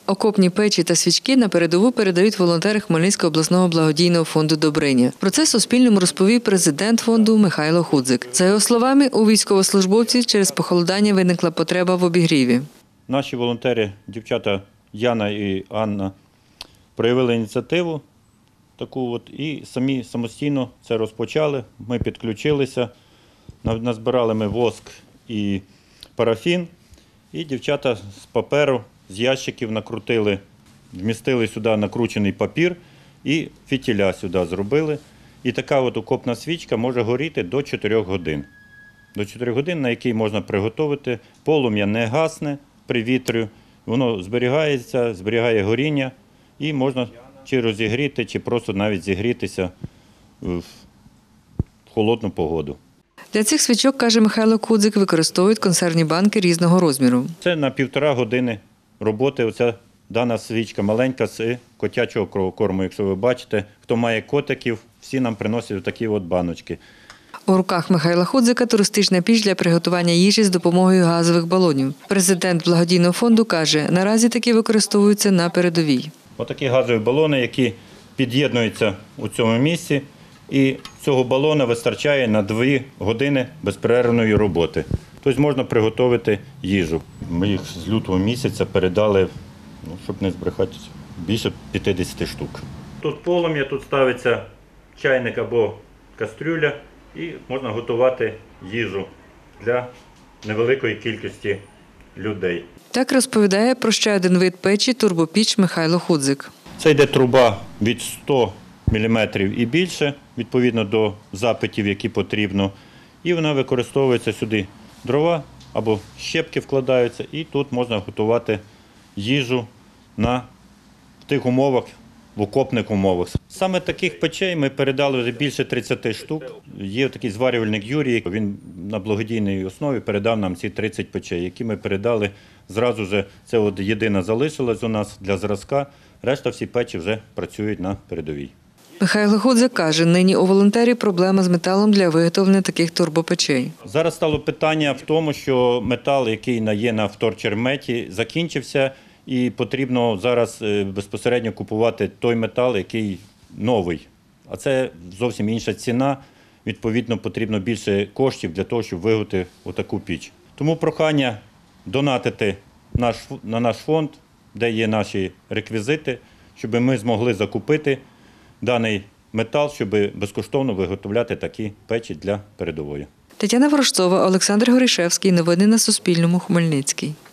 Окопні печі та свічки на передову передають волонтери Хмельницького обласного благодійного фонду «Добриня». Про це Суспільному розповів президент фонду Михайло Худзик. За його словами, у військовослужбовців через похолодання виникла потреба в обігріві. Наші волонтери, дівчата Яна і Анна, проявили ініціативу таку і самі самостійно це розпочали. Ми підключилися, назбирали ми воск і парафін, і дівчата з паперу, з ящиків накрутили, вмістили сюди накручений папір і фітіля сюди зробили. І така окопна свічка може горіти до 4 годин. До 4 годин, на якій можна приготувати. Полум'я не гасне при вітрі, воно зберігається, зберігає горіння і можна чи розігріти, чи просто навіть зігрітися в холодну погоду. Для цих свічок, каже Михайло Худзик, використовують консервні банки різного розміру. Це на 1,5 години роботи оця дана свічка маленька з котячого корму. Якщо ви бачите, хто має котиків, всі нам приносять такі баночки. У руках Михайла Худзика туристична піч для приготування їжі з допомогою газових балонів. Президент благодійного фонду каже, наразі такі використовуються на передовій. Отакі газові балони, які під'єднуються у цьому місці, і цього балона вистачає на 2 години безперервної роботи. Тобто можна приготувати їжу. Ми їх з лютого місяця передали, щоб не збрехати, більше 50 штук. Тут полум'я, тут ставиться чайник або кастрюля, і можна готувати їжу для невеликої кількості людей. Так розповідає про ще один вид печі – турбопіч Михайло Худзик. Це йде труба від 100 мм і більше, відповідно до запитів, які потрібно. І вона використовується сюди дрова або щепки вкладаються, і тут можна готувати їжу в тих умовах, в окопних умовах. Саме таких печей ми передали вже більше 30 штук. Є такий зварювальник Юрій, він на благодійній основі передав нам ці 30 печей, які ми передали зразу ж. Це єдина залишилась у нас для зразка, решта всі печі вже працюють на передовій. Михайло Худзик каже, нині у волонтерів проблема з металом для виготовлення таких турбопечей. Зараз стало питання в тому, що метал, який є на вторчерметі, закінчився, і потрібно зараз безпосередньо купувати той метал, який новий. А це зовсім інша ціна, відповідно потрібно більше коштів для того, щоб виготовити отаку піч. Тому прохання донатити на наш фонд, де є наші реквізити, щоб ми змогли закупити даний метал, щоб безкоштовно виготовляти такі печі для передової. Тетяна Ворожцова, Олександр Горішевський. Новини на Суспільному. Хмельницький.